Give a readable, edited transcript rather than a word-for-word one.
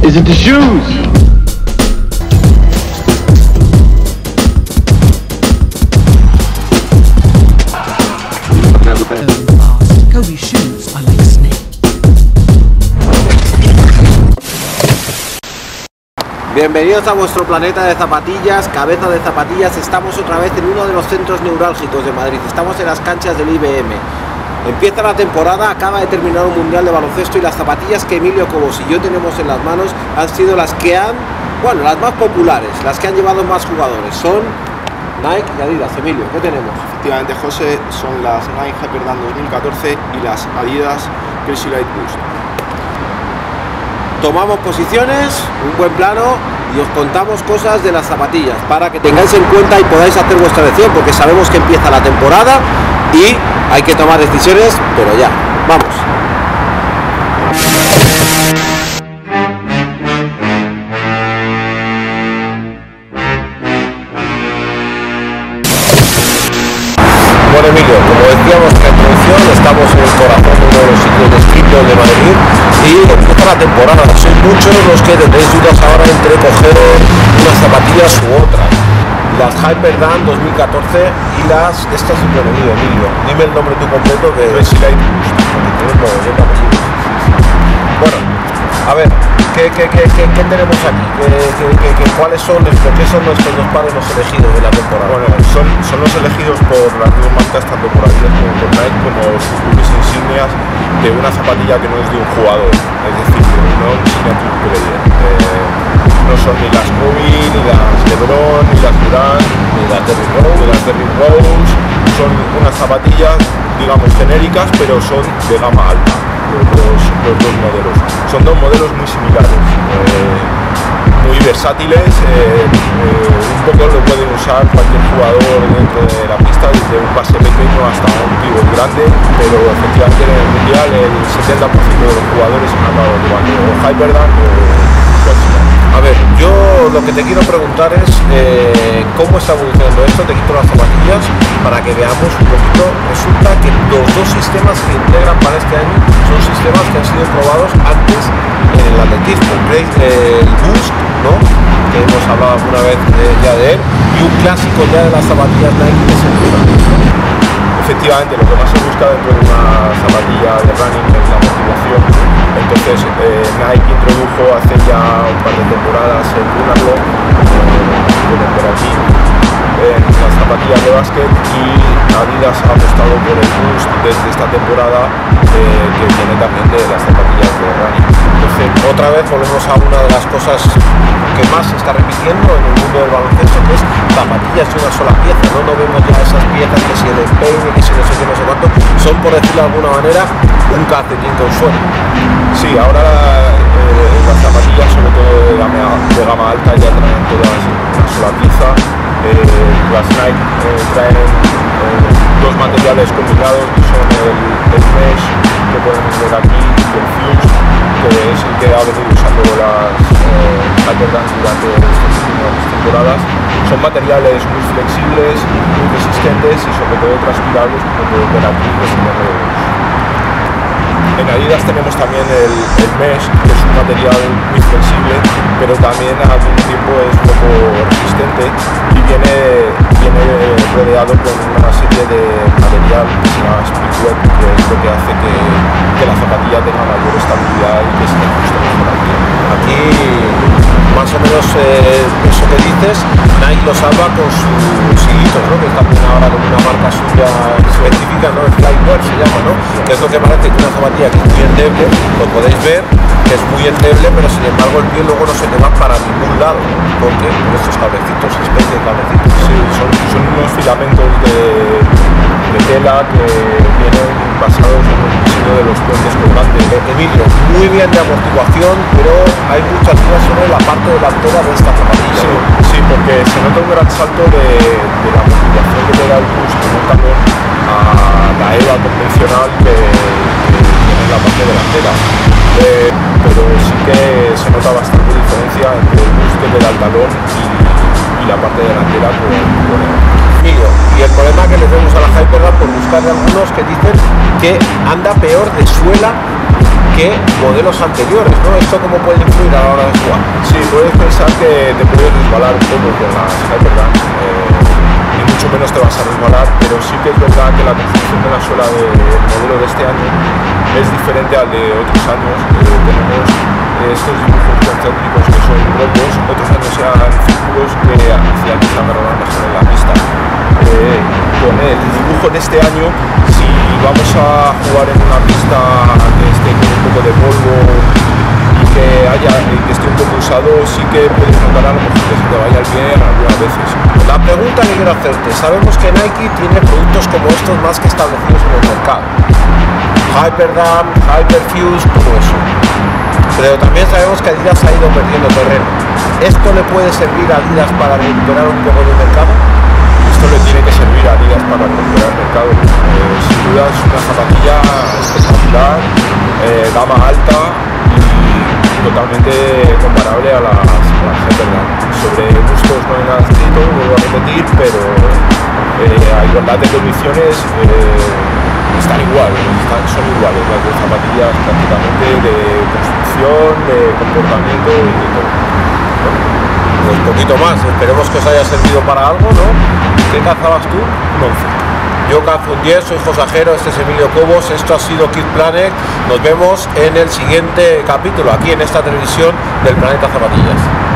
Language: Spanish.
Is it the shoes? Kobe shoes are like snake. Bienvenidos a vuestro planeta de zapatillas, cabeza de zapatillas. Estamos otra vez en uno de los centros neurálgicos de Madrid. Estamos en las canchas del IBM. Empieza la temporada, acaba de terminar un mundial de baloncesto y las zapatillas que Emilio Cobos y yo tenemos en las manos han sido las que han, bueno, las más populares, las que han llevado más jugadores. Son Nike y Adidas. Emilio, ¿qué tenemos? Efectivamente, José, son las Nike Hyperdan 2014 y las Adidas Crazy Light Boost. Tomamos posiciones, un buen plano y os contamos cosas de las zapatillas para que tengáis en cuenta y podáis hacer vuestra elección, porque sabemos que empieza la temporada y hay que tomar decisiones, pero ya, vamos. Bueno, Emilio, como decíamos en la introducción, estamos en el corazón de uno de los sitios de streetwear de Madrid y empieza la temporada. Sois muchos los que tenéis dudas ahora entre coger unas zapatillas u otras. Las Hyperdan 2014 y las estas de Emilio. Dime el nombre tu completo de Crazy Light Boost. Bueno, a ver, ¿qué tenemos aquí? ¿Cuáles son, por qué son nuestros dos pares los elegidos de la temporada? Bueno, son los elegidos por las dos marcas, tanto por Adidas como por Nike, como sus buques insignias de una zapatilla que no es de un jugador, es decir, de un non-signature player. No son ni las Kobe, ni las LeBron, ni las Durant, ni las Derrick Rose. Son unas zapatillas, digamos, genéricas, pero son de gama alta, los dos modelos. Son dos modelos muy similares, muy versátiles, un poco lo pueden usar cualquier jugador dentro de la pista, desde un pase pequeño hasta un pívot grande, pero efectivamente en el Mundial el 70% de los jugadores han acabado llevando o Hyperdan o Crazy. A ver, yo lo que te quiero preguntar es cómo está evolucionando esto. Te quito las zapatillas para que veamos un poquito. Resulta que los dos sistemas que integran para este año son sistemas que han sido probados antes en el atletismo. El Boost, ¿no?, que hemos hablado alguna vez ya de él, y un clásico ya de las zapatillas Nike, que es el running. Efectivamente, lo que más se busca dentro de una zapatilla de running es la motivación. Entonces Nike introdujo hace ya un par de temporadas el Runalong, pueden ver aquí, en las zapatillas de básquet, y Adidas ha apostado por el Boost desde esta temporada, que viene también de las zapatillas de running. Entonces, otra vez volvemos a una de las cosas que más se está repitiendo en el mundo del baloncesto, que es zapatillas de una sola pieza. No vemos ya esas piezas que si el empeine, que si no sé qué, no sé cuánto, son, por decirlo de alguna manera, un calcetín con suelo. Sí, ahora las zapatillas, sobre todo de gama alta, ya traen todas una sola pieza. Las Nike traen dos materiales combinados, que son el mesh, que podemos ver aquí, y el fuse, que es el que ha venido usando las Hyperdan durante estas últimas temporadas. Son materiales muy flexibles, muy resistentes y sobre todo transpirables, como pueden ver aquí, en Adidas tenemos también el mesh, que es un material muy flexible, pero también al mismo tiempo es un poco resistente y viene rodeado con una serie de material que se llama Speedwet, que es lo que hace que la zapatilla tenga mayor estabilidad y que se ajuste mejor al pie. Aquí, más o menos, eso que dices, Nike lo salva con sus hilitos, ¿no?, que es también ahora con una marca suya específica, ¿no?, el Flywell se llama, ¿no?, que es lo que parece que una zapatilla que es muy endeble, lo podéis ver, que es muy endeble, pero sin embargo el pie luego no se te va para ningún lado, porque por estos cablecitos, especie de cablecitos. Sí, son unos filamentos de tela que vienen basados en el diseño de los puentes colgantes. Emilio, muy bien de amortiguación, pero hay muchas dudas sobre la parte delantera de esta zapatilla. Sí, sí, porque se nota un gran salto de la amortiguación que te da el Boost en un talón a la EVA convencional que tiene en la parte delantera. Pero sí que se nota bastante diferencia entre el Boost que te da el talón y la parte delantera con el Emilio, y el problema que le vemos a la Hyperdan, por buscar algunos que dicen que anda peor de suela que modelos anteriores, ¿no? ¿Esto cómo puede influir a la hora de jugar? Sí, puedes pensar que te puedes resbalar un poco con las Hypergun, ni mucho menos te vas a resbalar, pero sí que es verdad que la construcción de la suela del modelo de este año es diferente al de otros años. Tenemos estos dibujos concéntricos que son rotos, otros años eran círculos que hacían que se agarraran mejor en la pista. Con el dibujo de este año, si vamos a jugar en una pista que esté con un poco de polvo y que esté un poco usado, sí que puedes notar a lo mejor que se te vaya el pie algunas veces. La pregunta que quiero hacerte, sabemos que Nike tiene productos como estos más que establecidos en el mercado, Hyperdam, Hyperfuse, todo eso, pero también sabemos que Adidas ha ido perdiendo terreno. ¿Esto le puede servir a Adidas para recuperar un poco de mercado? Esto le tiene que servir a Adidas para recuperar el mercado. Sin duda es una zapatilla espectacular, gama alta y totalmente comparable a las Hypergun. Sobre gustos no hay nada escrito, vuelvo a repetir, pero a igualdad de condiciones están iguales, son iguales las dos zapatillas prácticamente, de construcción, de comportamiento y de todo. Pues poquito más, esperemos que os haya servido para algo, ¿no? ¿Qué calzabas tú? Un 11. Yo calzo un 10, soy José Ajero, este es Emilio Cobos, esto ha sido Kid Planet, nos vemos en el siguiente capítulo, aquí en esta televisión del Planeta Zapatillas.